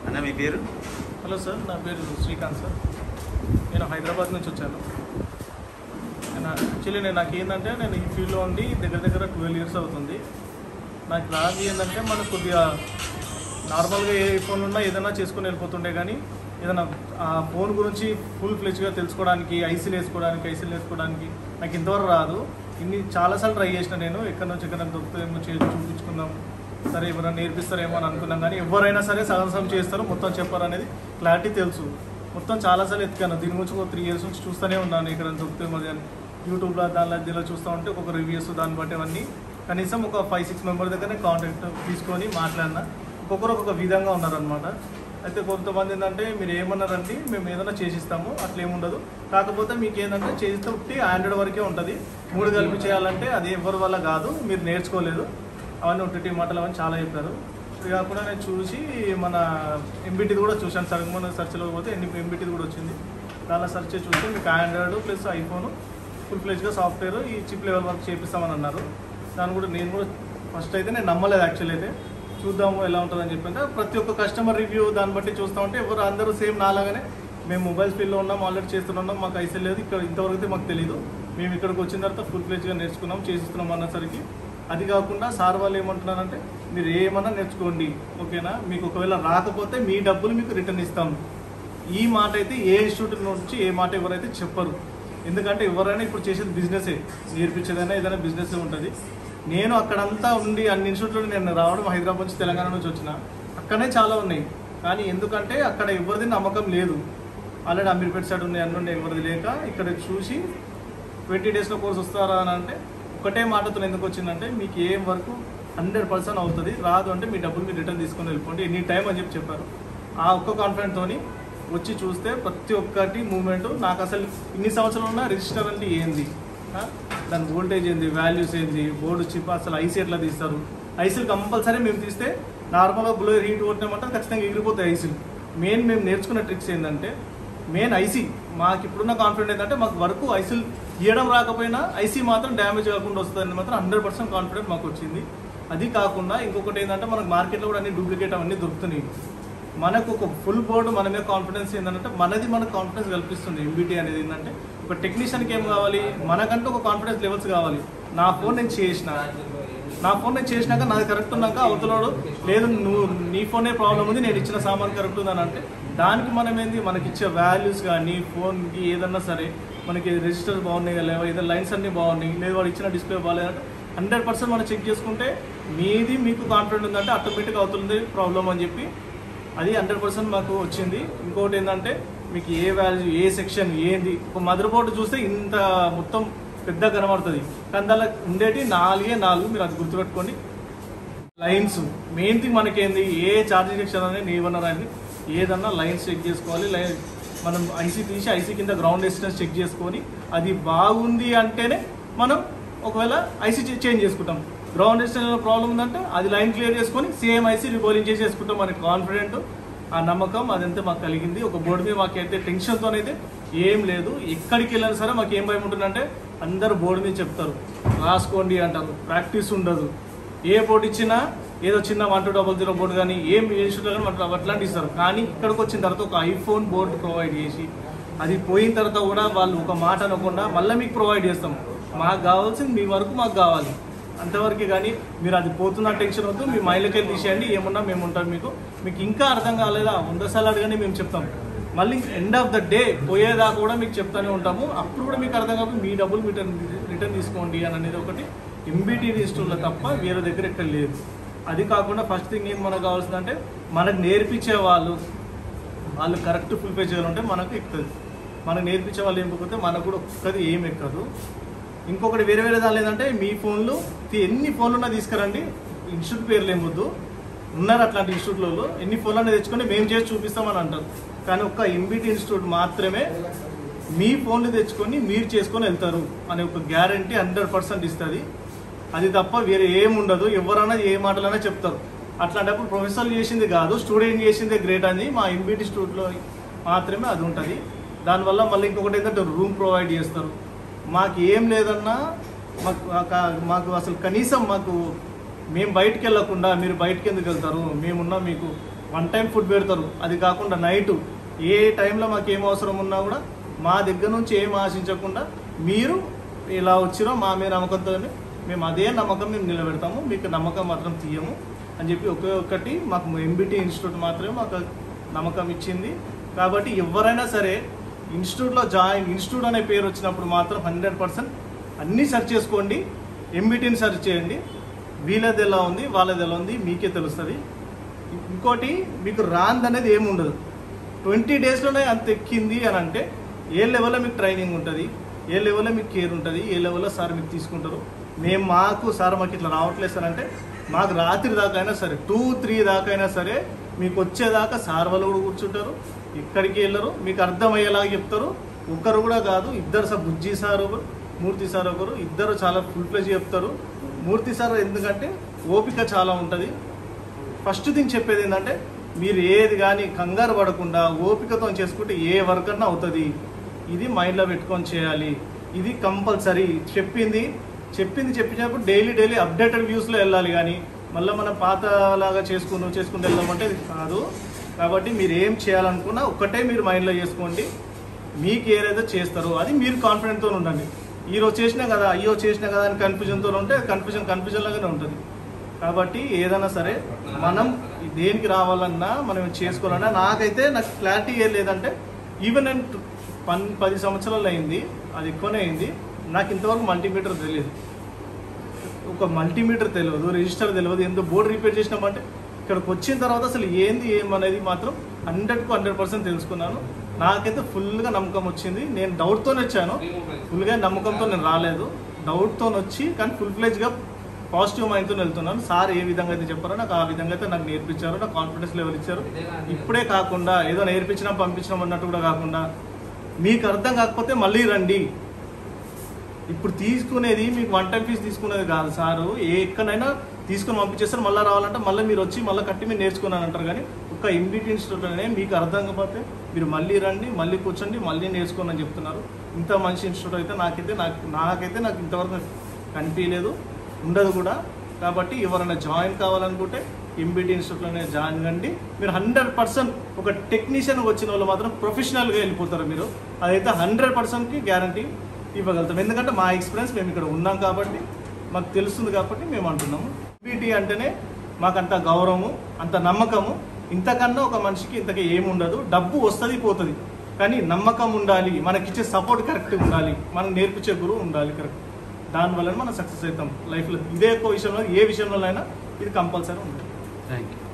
అన్న మీ పేరు? Hello sir, నా పేరు శ్రీకాంత్ సార్. నేను హైదరాబాద్ నుంచి వచ్చాను. యాక్చువల్లీ నాకు ఏంటంటే నేను ఈ ఫీల్డ్లో ఉండి దగ్గర 12 years అవుతుంది. నాకు రాదు ఏంటంటే మనకు కొద్దిగా నార్మల్గా ఏ ఫోన్ ఉన్నా ఏదైనా చేసుకొని వెళ్ళిపోతుండే, కానీ ఏదైనా ఆ ఫోన్ గురించి ఫుల్ ఫ్లెజ్గా తెలుసుకోవడానికి ఐసీలు వేసుకోవడానికి నాకు ఇంతవరకు రాదు. చాలాసార్లు ట్రై చేసిన నేను, ఎక్కడి నుంచి దొరుకుతుందేమో చూపించుకుందాం, సరే ఎవరైనా నేర్పిస్తారేమో అని అనుకున్నాం, కానీ ఎవరైనా సరే సగం చేస్తారు, మొత్తం చెప్పారు అనేది క్లారిటీ తెలుసు. మొత్తం చాలాసార్లు ఎత్తుకాను. దీని గురించి ఒక 3 years నుంచి చూస్తూనే ఉన్నాను. ఇక్కడ దొరుకుతుంది మరి అని యూట్యూబ్లో దీనిలో చూస్తూ ఉంటే ఒక రివ్యూస్ దాన్ని బట్టి అవన్నీ కనీసం ఒక 5-6 మెంబర్ దగ్గరనే కాంటాక్ట్ తీసుకొని మాట్లాడినా. ఒక్కొక్కరు ఒక్కొక్క విధంగా ఉన్నారనమాట. అయితే కొంతమంది ఏంటంటే మీరు ఏమన్నారండి మేము ఏదైనా చేసిస్తాము, అట్లా ఏముండదు, కాకపోతే మీకు ఏంటంటే చేస్తే ఉట్టి Android వరకే ఉంటుంది, 3 కలిపి చేయాలంటే అది ఎవరి వల్ల కాదు, మీరు నేర్చుకోలేదు, అవన్నీ ఒట్టి మాటలు అవన్నీ చాలా చెప్పారు. ఇది కాకుండా నేను చూసి మన ఎంబీటీది కూడా చూశాను. సగం మన సెర్చ్లో పోతే ఎంబీటీది కూడా వచ్చింది. చాలా సెర్చ్ చూస్తే మీకు Android ప్లస్ iPhone ఫుల్ ఫ్లెజ్గా సాఫ్ట్వేర్ ఈ చిప్ లెవెల్ వరకు చేపిస్తామని అన్నారు. దాన్ని కూడా నేను కూడా ఫస్ట్ అయితే నేను నమ్మలేదు. యాక్చువల్ అయితే చూద్దాము ఎలా ఉంటుందని చెప్పి ప్రతి ఒక్క కస్టమర్ రివ్యూ దాన్ని బట్టి చూస్తూ ఉంటే అందరూ సేమ్ నాలాగానే మేము మొబైల్ ఫీల్డ్లో ఉన్నాం, ఆల్రెడీ చేస్తున్నాం, మాకు ఐసీ లేదు, ఇక్కడ ఇంతవరకు అయితే మాకు తెలియదు, మేము ఇక్కడికి వచ్చిన తర్వాత ఫుల్ ఫ్లెజ్గా నేర్చుకున్నాం, చేస్తున్నాం అన్నసరికి. అది కాకుండా సార్ వాళ్ళు ఏమంటున్నారంటే మీరు ఏమన్నా నేర్చుకోండి, ఓకేనా, మీకు ఒకవేళ రాకపోతే మీ డబ్బులు మీకు రిటర్న్ ఇస్తాం. ఈ మాట అయితే ఏ ఇన్స్టిట్యూట్ నుంచి ఏ మాట ఎవరైతే చెప్పరు. ఎందుకంటే ఎవరైనా ఇప్పుడు చేసేది బిజినెసే, నేర్పించేదైనా ఏదైనా బిజినెస్ ఉంటుంది. నేను అక్కడంతా ఉండి అన్ని ఇన్స్టిట్యూట్లో నేను రావడం హైదరాబాద్ నుంచి తెలంగాణ నుంచి వచ్చిన, అక్కడనే చాలా ఉన్నాయి, కానీ ఎందుకంటే అక్కడ ఎవరిది నమ్మకం లేదు. ఆల్రెడీ అమీర్పేట సైడ్ ఉన్నాయి, అన్నీ ఉన్నాయి, ఎవరిది లేక ఇక్కడ చూసి 20 daysలో కోర్స్ వస్తారా అని అంటే ఒకటే మాటతో ఎందుకు వచ్చిందంటే మీకు ఏం వరకు 100% అవుతుంది, రాదు అంటే మీ డబ్బులు మీరు రిటర్న్ తీసుకొని వెళ్ళిపోండి ఎనీ టైం అని చెప్పారు. ఆ ఒక్క కాన్ఫిడెంట్తో వచ్చి చూస్తే ప్రతి ఒక్కటి మూమెంట్ నాకు అసలు ఇన్ని సంవత్సరాలు ఉన్న రిజిస్టర్ అంటే ఏంది, దాని వోల్టేజ్ ఏంది, వాల్యూస్ ఏంది, బోర్డు చిప్, అసలు ఐసీ ఎట్లా తీస్తారు, ఐసీలు కంపల్సరీ మేము తీస్తే నార్మల్గా బ్లో హీట్ కొట్టినామంటే ఖచ్చితంగా ఎగిరిపోతాయి ఐసీలు. మేము నేర్చుకున్న ట్రిక్స్ ఏంటంటే మెయిన్ ఐసీ, మాకు ఇప్పుడున్న కాన్ఫిడెంట్ ఏంటంటే మాకు వరకు ఐసీలు తీయడం రాకపోయినా ఐసీ మాత్రం డ్యామేజ్ కాకుండా వస్తుందని మాత్రం 100% కాన్ఫిడెంట్ మాకు వచ్చింది. అది కాకుండా ఇంకొకటి ఏంటంటే మనకు మార్కెట్లో కూడా అన్ని డూప్లికేట్ అవన్నీ దొరుకుతున్నాయి. మనకు ఒక ఫుల్ బోర్డు మన మీద కాన్ఫిడెన్స్ ఏంటంటే మనకు కాన్ఫిడెన్స్ కల్పిస్తుంది. ఎంబీటీ అనేది ఏంటంటే ఒక టెక్నీషియన్కి ఏం కావాలి, మనకంటూ ఒక కాన్ఫిడెన్స్ లెవెల్స్ కావాలి. నా ఫోన్ నేను చేసినాక నాది కరెక్ట్ ఉన్నాక అవతలోడు లేదు నీ ఫోనే ప్రాబ్లం ఉంది, నేను ఇచ్చిన సామాన్ కరెక్ట్ ఉందని అంటే దానికి మనం ఏంది, మనకి ఇచ్చే వాల్యూస్ కానీ ఫోన్కి ఏదన్నా సరే మనకి రిజిస్టర్స్ బాగున్నాయి లేవా, ఏదైనా లైన్స్ అన్నీ బాగున్నాయి, లేదు వాడు ఇచ్చిన డిస్ప్లే బాగాలేదంటే 100% మనం చెక్ చేసుకుంటే మీకు కాన్ఫిడెంట్ ఉందంటే ఆటోమేటిక్గా అవుతుంది ప్రాబ్లం అని చెప్పి అది 100% మాకు వచ్చింది. ఇంకోటి ఏంటంటే మీకు ఏ వాల్యూ ఏ సెక్షన్ ఏంది, ఒక మదర్ బోర్డు చూస్తే ఇంత మొత్తం పెద్ద కనబడుతుంది, కానీ దానిలో ఉండేటి 4 మీరు అది గుర్తుపెట్టుకోండి. లైన్స్ మెయిన్ థింగ్ మనకేంది, ఏ ఛార్జింగ్ సెక్షన్ అనేది ఏమన్నారని ఏదన్నా లైన్స్ చెక్ చేసుకోవాలి. మనం ఐసీ తీసి ఐసీ కింద గ్రౌండ్ రెసిస్టెన్స్ చెక్ చేసుకొని అది బాగుంది అంటేనే మనం ఒకవేళ ఐసీ చేంజ్ చేసుకుంటాం. గ్రౌండ్ రెసిస్టెన్స్ ప్రాబ్లం ఉందంటే అది లైన్ క్లియర్ చేసుకొని సేమ్ ఐసీ రిబోలింగ్ చేసుకుంటాం. మనకి కాన్ఫిడెంట్ ఆ నమ్మకం అదంతా మాకు కలిగింది. ఒక బోర్డు మీద మాకైతే టెన్షన్తోనైతే ఏం లేదు. ఎక్కడికి వెళ్ళినా సరే మాకు ఏం భయం ఉంటుందంటే అందరు బోర్డు మీద చెప్తారు, రాసుకోండి అంటారు, ప్రాక్టీస్ ఉండదు. ఏ బోర్డు ఇచ్చినా ఏదో చిన్న 1200 బోర్డు కానీ ఏం ఇన్స్టిట్యూట్లో కానీ మనకు అట్లాంటి ఇస్తారు. కానీ ఇక్కడికి వచ్చిన తర్వాత ఒక ఐఫోన్ బోర్డు ప్రొవైడ్ చేసి అది పోయిన తర్వాత కూడా వాళ్ళు ఒక మాట అనకుండా మళ్ళీ మీకు ప్రొవైడ్ చేస్తాం. మాకు కావాల్సింది మీ వరకు మాకు కావాలి అంతవరకు, కానీ మీరు అది పోతున్న టెన్షన్ వద్దు, మీ మైండ్లోకి వెళ్ళి తీసేయండి, ఏమున్నా మేము ఉంటాం. మీకు ఇంకా అర్థం కాలేదా 100 సార్లు అడగని మేము చెప్తాం. మళ్ళీ ఎండ్ ఆఫ్ ద డే పోయేదాకా కూడా మీకు చెప్తానే ఉంటాము. అప్పుడు కూడా మీకు అర్థం కాకపోతే మీ డబ్బులు రిటర్న్ తీసుకోండి అని అనేది ఒకటి ఎంబీటీ ఇన్స్టిట్యూట్లో తప్ప వేరే దగ్గర ఎక్కడ లేదు. అది కాకుండా ఫస్ట్ థింగ్ ఏం మనకు కావాల్సిందంటే మనకు నేర్పించే వాళ్ళు కరెక్ట్ ఫుల్ పే చేయాలంటే మనకు ఎక్కుతుంది. మనకు నేర్పించే వాళ్ళు ఏం పోతే మనకు కూడా ఒక్కది ఏం ఎక్కదు. ఇంకొకటి వేరే దాని ఏంటంటే మీ ఫోన్లు ఎన్ని ఫోన్లు ఉన్నా తీసుకురండి, ఇన్స్టిట్యూట్ పేర్లు ఏమొద్దు, ఉన్నారు అట్లాంటి ఇన్స్టిట్యూట్లో ఎన్ని ఫోన్లు తెచ్చుకొని మేము చేసి చూపిస్తామని అంటారు. కానీ ఒక్క ఎంబీటీ ఇన్స్టిట్యూట్ మాత్రమే మీ ఫోన్లు తెచ్చుకొని మీరు చేసుకొని వెళ్తారు అనే ఒక గ్యారంటీ 100% ఇస్తుంది. అది తప్ప వేరే ఏముండదు. ఎవరైనా ఏ మాటలైనా చెప్తారు. అట్లాంటప్పుడు ప్రొఫెసర్ చేసింది కాదు, స్టూడెంట్ చేసిందే గ్రేట్ అని మా ఎంబీటీ ఇన్స్టిట్యూట్లో మాత్రమే అది ఉంటుంది. దానివల్ల మళ్ళీ ఇంకొకటి ఏంటంటే రూమ్ ప్రొవైడ్ చేస్తారు. మాకు ఏం లేదన్నా మాకు అసలు కనీసం మేము బయటికి వెళ్ళకుండా మీరు బయటికి ఎందుకు వెళ్తారు, మేమున్నా మీకు 1 టైం ఫుడ్ పెడతారు. అది కాకుండా నైటు ఏ టైంలో మాకు ఏం అవసరం ఉన్నా కూడా మా దగ్గర నుంచి ఏం ఆశించకుండా మీరు ఇలా వచ్చిరో మా మీద నమ్మకంతో మేము అదే నమ్మకం మేము నిలబెడతాము, మీకు నమ్మకం మాత్రం తీయము అని చెప్పి ఒక్కటి మాకు ఎంబీటీ ఇన్స్టిట్యూట్ మాత్రమే మాకు నమ్మకం ఇచ్చింది. కాబట్టి ఎవరైనా సరే ఇన్స్టిట్యూట్లో ఇన్స్టిట్యూట్ అనే పేరు వచ్చినప్పుడు మాత్రం 100% అన్నీ సెర్చ్ చేసుకోండి, ఎంబీటీని సెర్చ్ చేయండి. వీళ్ళది ఎలా ఉంది వాళ్ళది ఎలా ఉంది మీకే తెలుస్తుంది. ఇంకోటి మీకు రాంది అనేది ఏముండదు. 20 డేస్లోనే అంత ఎక్కింది అని అంటే ఏ లెవెల్లో మీకు ట్రైనింగ్ ఉంటుంది, ఏ లెవెల్లో మీకు కేర్ ఉంటుంది, ఏ లెవెల్లో సార్ మీకు తీసుకుంటారు. మాకు సార్ మాకు ఇట్లా రావట్లేదు సార్ అంటే మాకు రాత్రి దాకా అయినా సరే 2-3 దాకా అయినా సరే మీకు వచ్చేదాకా సార్ వాళ్ళు కూడా కూర్చుంటారు, ఎక్కడికి వెళ్ళరు, మీకు అర్థమయ్యేలాగా చెప్తారు. ఒకరు కూడా కాదు, ఇద్దరు సార్, బుజ్జి సార్ ఒకరు, మూర్తి సార్ ఒకరు, ఇద్దరు చాలా ఫుల్ ఫ్లెజ్ చెప్తారు. మూర్తి సార్ ఎందుకంటే ఓపిక చాలా ఉంటుంది. ఫస్ట్ థింగ్ చెప్పేది ఏంటంటే మీరు ఏది కానీ కంగారు పడకుండా ఓపికతో చేసుకుంటే ఏ వర్క్ అన్నా అవుతుంది. ఇది మైండ్లో పెట్టుకొని చేయాలి, ఇది కంపల్సరీ. చెప్పింది చెప్పినప్పుడు డైలీ అప్డేటెడ్ వ్యూస్లో వెళ్ళాలి, కానీ మళ్ళీ మన పాతలాగా చేసుకుని వెళ్దామంటే ఇది కాదు. కాబట్టి మీరు ఏం చేయాలనుకున్నా ఒక్కటే మీరు మైండ్లో చేసుకోండి, మీకు ఏదైతే చేస్తారో అది మీరు కాన్ఫిడెంట్తో ఉండండి. ఈరోజు చేసినా కదా అయ్యో చేసినా కదా అని కన్ఫ్యూజన్తో ఉంటే కన్ఫ్యూజన్ లాగానే ఉంటుంది. కాబట్టి ఏదైనా సరే మనం దేనికి రావాలన్నా మనం చేసుకోవాలన్నా నాకు క్లారిటీ ఏం లేదంటే ఈవెన్ నేను 10 సంవత్సరాలు అయింది, అది ఎక్కువనే అయింది. నాకు ఇంతవరకు మల్టీమీటర్ తెలియదు, ఒక మల్టీమీటర్ తెలియదు, రిజిస్టర్ తెలియదు, ఎందుకు బోర్డు రిపేర్ చేసినామంటే ఇక్కడికి వచ్చిన తర్వాత అసలు ఏమనేది మాత్రం 100% తెలుసుకున్నాను. నాకైతే ఫుల్గా నమ్మకం వచ్చింది. నేను డౌట్తోనే వచ్చాను, ఫుల్గా నమ్మకంతో నేను రాలేదు. డౌట్తో వచ్చి కానీ ఫుల్ ఫ్లెజ్గా పాజిటివ్ మైండ్తో వెళ్తున్నాను. సార్ ఏ విధంగా అయితే చెప్పారో నాకు ఆ విధంగా అయితే నాకు నేర్పించారు, నాకు కాన్ఫిడెన్స్ లెవెల్ ఇచ్చారు. ఇప్పుడే కాకుండా ఏదో నేర్పించినాం పంపించినాం అన్నట్టు కూడా కాకుండా మీకు అర్థం కాకపోతే మళ్ళీ రండి. ఇప్పుడు తీసుకునేది మీకు 1 టైం ఫీజు తీసుకునేది కాదు సారు, ఎక్కడైనా తీసుకుని పంపించేస్తారు. మళ్ళీ రావాలంటే మళ్ళీ మీరు వచ్చి మళ్ళీ కట్టి మీరు నేర్చుకున్నాను అంటారు. కానీ ఒక ఎంబీటీ ఇన్స్టిట్యూట్ అనే మీకు అర్థం కాకపోతే మీరు మళ్ళీ రండి, మళ్ళీ కూర్చోండి, మళ్ళీ నేర్చుకోండి అని చెప్తున్నారు. ఇంత మంచి ఇన్స్టిట్యూట్ అయితే నాకైతే నాకు ఇంతవరకు కనిపించలేదు, ఉండదు కూడా. కాబట్టి ఎవరైనా జాయిన్ కావాలనుకుంటే ఎంబీటీ ఇన్స్టిట్యూట్లోనే జాయిన్ కండి. మీరు 100% ఒక టెక్నీషియన్ వచ్చిన వాళ్ళు మాత్రం ప్రొఫెషనల్గా వెళ్ళిపోతారు మీరు. అదైతే 100%కి గ్యారంటీ ఇవ్వగలుగుతాం. ఎందుకంటే మా ఎక్స్పీరియన్స్ మేము ఇక్కడ ఉన్నాం కాబట్టి మాకు తెలుస్తుంది కాబట్టి మేము అంటున్నాము. ఎంబీటీ అంటేనే మాకు అంత గౌరవము, అంత నమ్మకము. ఇంతకన్నా ఒక మనిషికి ఇంతకీ ఏముండదు. డబ్బు వస్తుంది పోతుంది, కానీ నమ్మకం ఉండాలి, మనకిచ్చే సపోర్ట్ కరెక్ట్ ఉండాలి, మనం నేర్పించే గురువు ఉండాలి కరెక్ట్. దానివల్ల మనం సక్సెస్ అవుతాం లైఫ్లో. ఇదే విషయంలో ఏ విషయంలో అయినా ఇది కంపల్సరీ ఉంటుంది. Thank you.